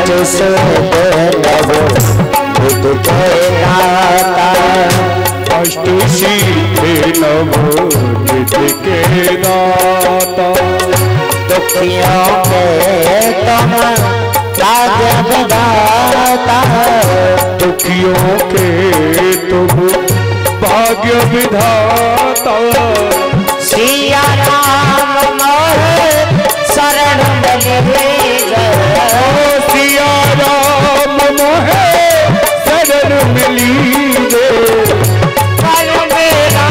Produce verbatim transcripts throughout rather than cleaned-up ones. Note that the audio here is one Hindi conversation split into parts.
कष्ट से नव विद दाता कष्ट सीधे नव विद के दाता दुखियों के तुम भाग्य विधाता दुखियों के तुम भाग्य विधाता सिया राम मोहे शरण मिले सिया राम मोहे शरण मिली गे कर मेरा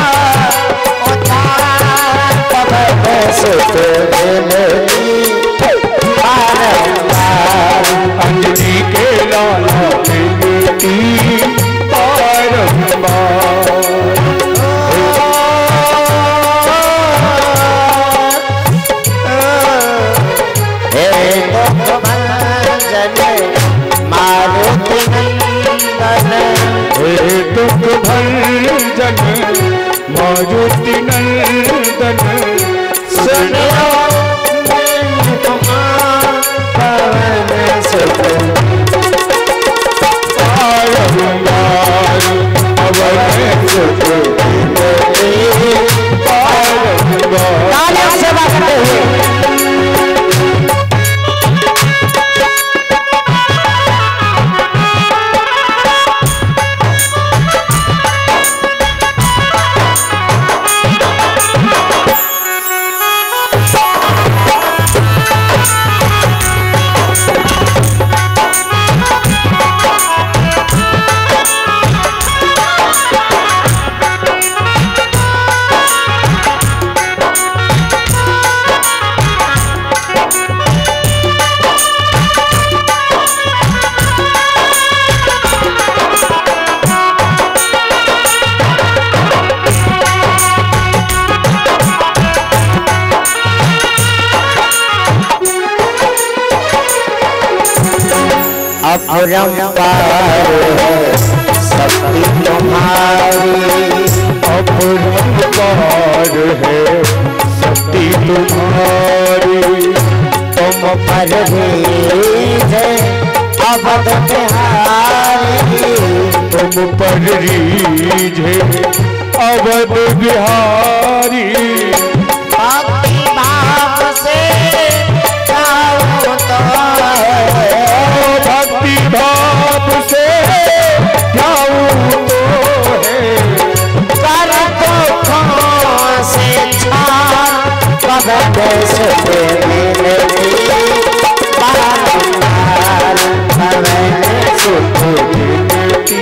उद्धार तब सुख मिलती बारंबार अंजलि के लाला मिलती बारंबार मारुति नंदन हे दुख भंजन मारुति नंदन सुनो पवन सुख बारंबार पवन सुख बारंबार सेवा करते हुए अपरंपार है शक्ति तुम्हारी अपरंपार है शक्ति तुम्हारी तुम पर रीझ अवध बिहारी तुम पर रीझे अवध बिहारी भक्ति भाव से गाओ तो भक्ति भाव से जाऊं तो है कर दुखों से छाड़ पवन सुख मिलती बारंबार पवन सुख मिलती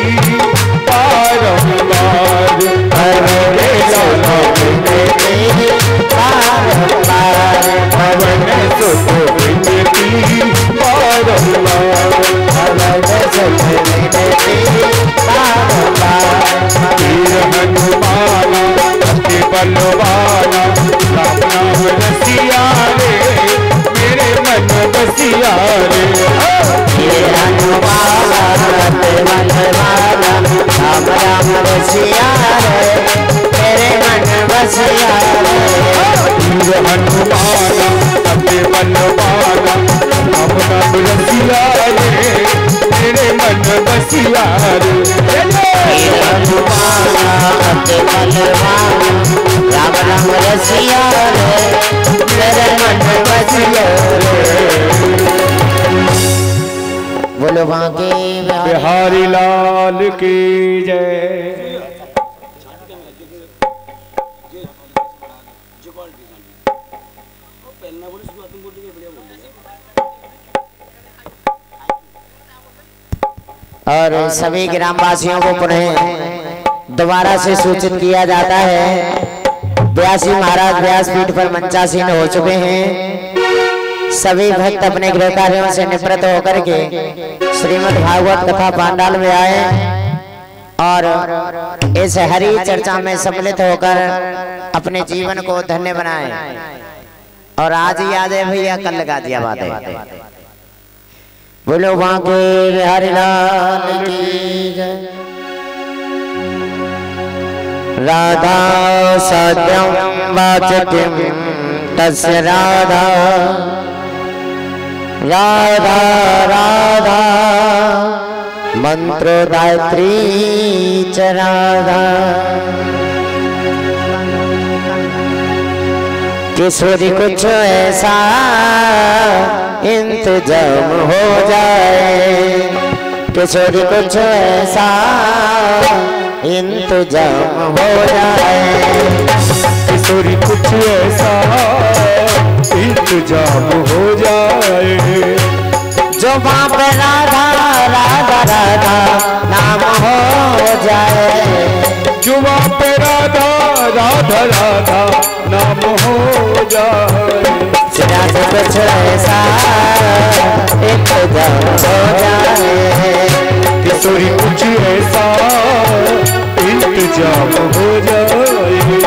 बारंबार पवन सुख मिलती बारंबार पवन सुख मिलती बारंबार पवन सुख मिलती बारंबार वीर हनुमाना अति बलवाना राम नाम रसिया रे मेरे मन बसिया रे वीर हनुमाना अति बलवाना राम राम रसिया रे मेरे मन बसिया रे वीर हनुमाना अति बलवाना राम नाम रसिया रे मेरे मन बसिया रे वीर हनुमाना अति बलवाना राम राम रसिया रे मेरे मन बसिया रे बोलो बांके बिहारी लाल की जय। और सभी ग्रामवासियों को पुनः दोबारा से सूचित किया जाता है व्यासी महाराज व्यासपीठ पर मंचासीन हो चुके हैं। सभी भक्त अपने गृह कार्यों से निवृत्त होकर के श्रीमद् भागवत कथा पांडाल में आए और इस हरि चर्चा में सम्मिलित होकर अपने जीवन को धन्य बनाए। और आज ही याद है भैया, कल लगा दिया बात है। बोलो बांके बिहारी लाल की जय। राधा सत्यम वाचकिम तस्य राधा राधा राधा मंत्र गायत्री च राधा। किशोरी कुछ ऐसा इंतजाम हो जाए, किशोरी कुछ ऐसा इंतजाम हो जाए, किशोरी कुछ ऐसा इंतजाम हो जाए, जो वहाँ पे राधा राधा राधा नाम हो जाए, जो वहाँ पे राधा राधा राधा नाम हो जाए, राधा कुछ ऐसा इंतजाम हो जाए, किशोरी कुछ ऐसा इंतजाम हो जाए।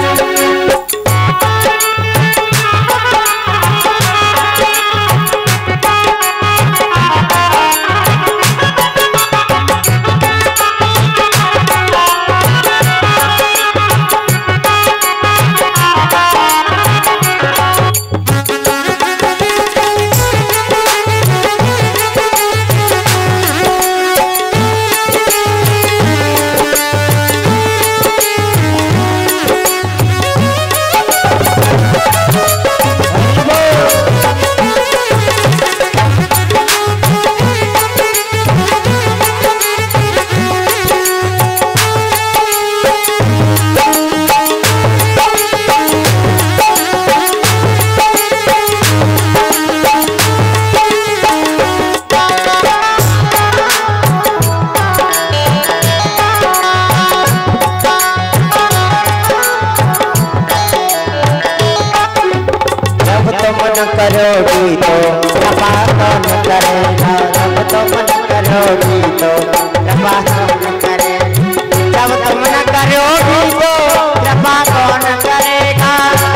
करोगी तो कृपा कौन करेगा, जब तुम न करोगी तो कृपा कौन करेगा, जब तुम न करोगी तो कृपा कौन करेगा,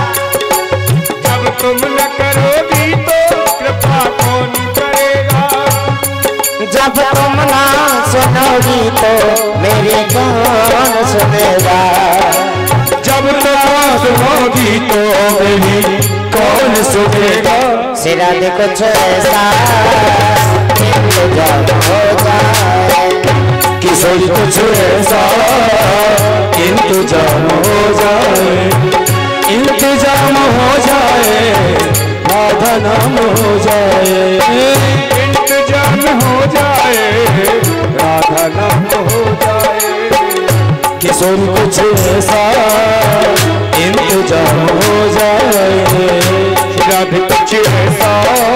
जब तुम न करोगी तो कृपा कौन करेगा, जब तुम ना सुनोगी तो मेरी कौन सुनेगा, जब तुम सुनोगी तो मेरी कौन सुनेगा, सिरा दे कुछ ऐसा इंतजाम हो जाए, किशोरी कुछ ऐसा इंतजाम हो जाए, इंतजाम हो जाए, राधा नाम हो जाए, इंतजाम हो जाए, राधा नाम हो जाए, किशोरी कुछ ऐसा इंतजाम हो जाए, राधे कुछ ऐसा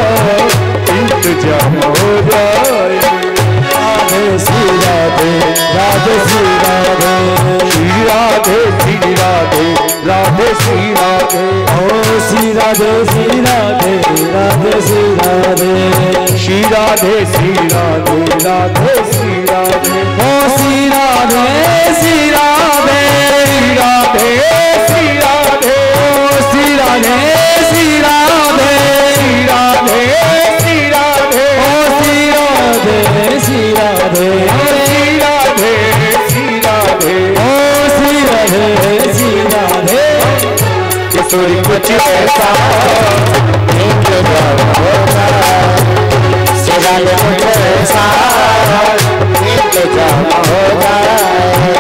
इंतजाम हो जाए, राधे श्री राधे राधे श्री राधे श्री राधे श्री राधे राधे श्री राधे ओ श्री राधे श्री राधे राधे श्री राधे श्री राधे श्री राधे राधे श्री राधे ओ श्री राधे श्री राधे राधे श्री राधे ओ श्री राधे श्री राधे राधे श्री राधे ओ श्री राधे श्री राधे श्री राधे श्री राधे ओ श्री राधे श्री राधे किशोरी कुछ ऐसा इंतजाम हो जाए, सिरा दे कुछ ऐसा इंतजाम हो जाए।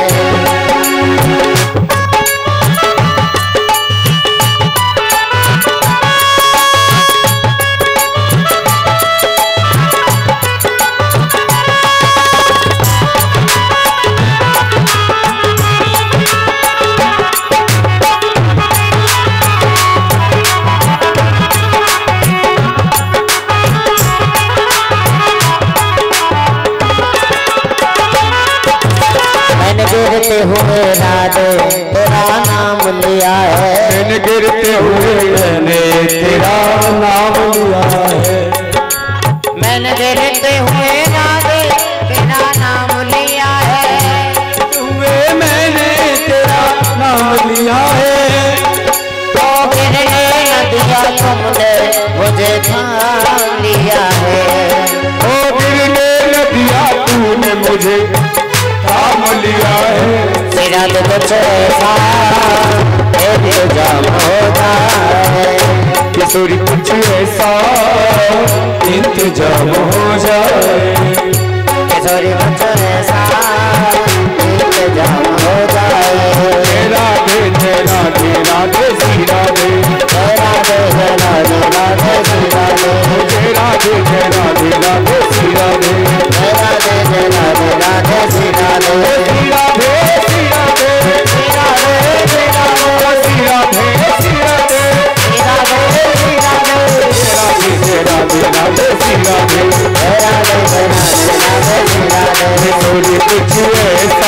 गिरते हुए राधे तेरा नाम लिया है, मैंने गिरते हुए मैंने तेरा नाम लिया है, मैंने गिरते हुए राधे तेरा नाम लिया है, हुए मैंने तेरा नाम लिया है, तो गिरने न दिया तुमने मुझे थाम लिया है, ओ गिरने न दिया तूने मुझे थाम लिया है, सिरा दे कुछ ऐसा इंतजाम हो जाए, थोड़ी कुछ ऐसा इंतजाम हो जाए, थोड़ी कुछ ऐसा इंतजाम हो जाए। राधे जय राधे राधे श्री राधे, राधे जय राधे राधे श्री राधे, राधे जय राधे राधे श्री राधे, राधे जय राधे राधे श्री राधे, श्री राधे श्री राधे श्री राधे श्री राधे श्री राधे श्री राधे श्री राधे श्री राधे, राधे जय राधे राधे श्री राधे, राधे जय राधे राधे श्री राधे। थोड़ी कुछ ऐसा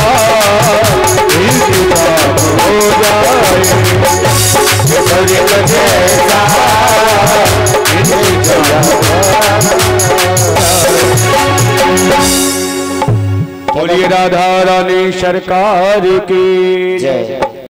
इंतजाम हो जाए, थोड़ी कुछ ऐसा इंतजाम बोलिए राधा रानी सरकार की जय।